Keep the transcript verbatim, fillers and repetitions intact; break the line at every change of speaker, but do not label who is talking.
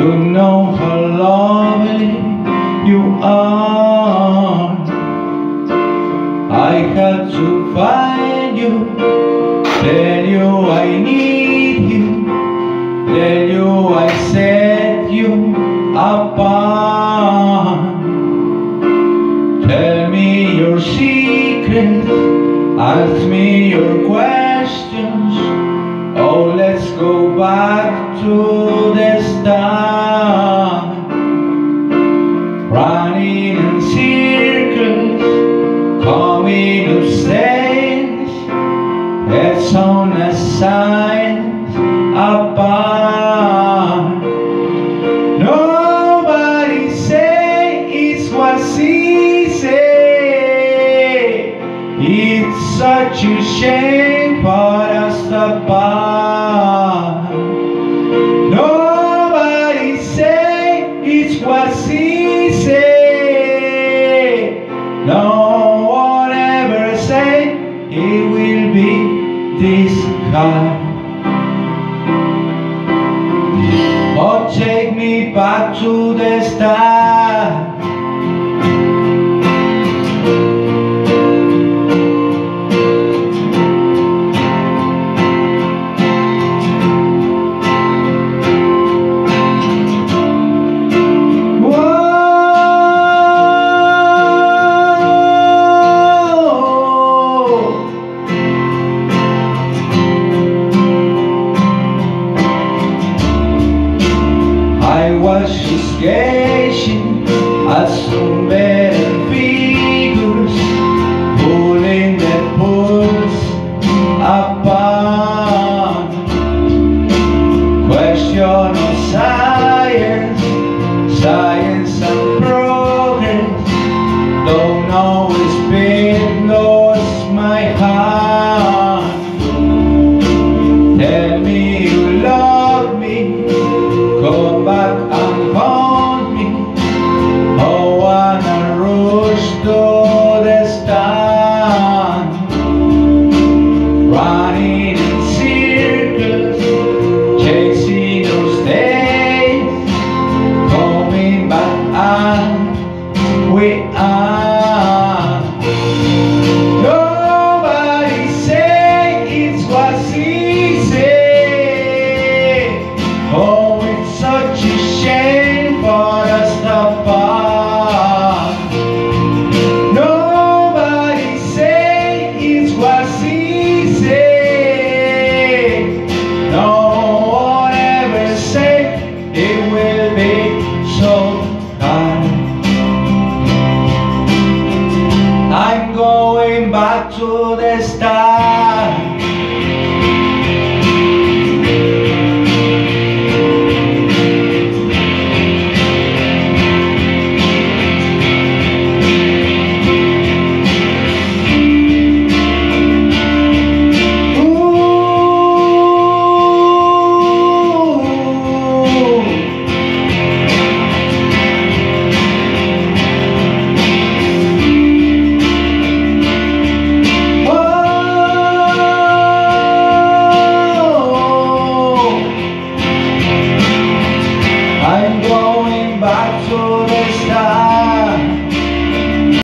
know how lovely you are. I had to find you, tell you I need you, tell you I set you apart. Tell me your secrets, ask me your questions. Oh, let's go back to the start. Running in circles, coming upstairs, heads on the sides, apart. Nobody say it was easy. It's such a shame for us apart. Nobody say it was easy. No one ever say it will be this hard. Oh, take me back to the start. I was just gazing at so many